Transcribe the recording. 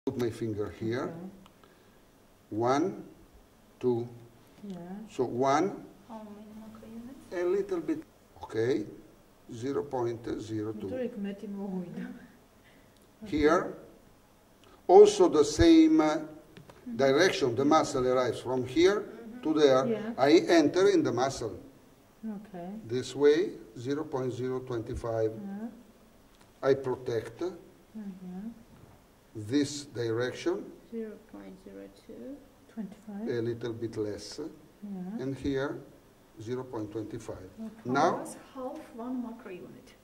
Put my finger here. Okay. 1, 2. Yeah. So 1. How many macro units? A little bit. Okay. 0.02. Here, also the same direction. The muscle arrives from here to there. Yeah. I enter in the muscle. Okay. This way, 0.025. Yeah. I protect this direction. 0.02. 25. A little bit less. Yeah. And here, 0.25. Okay. Now, That's half one macro unit.